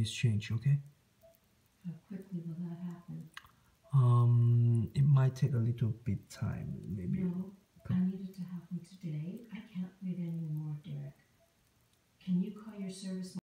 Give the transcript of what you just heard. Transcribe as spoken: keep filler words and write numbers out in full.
this change, okay? How quickly will that happen? Um, it might take a little bit time, maybe. No, I need it to happen today. I can't wait anymore, Derek. Can you call your service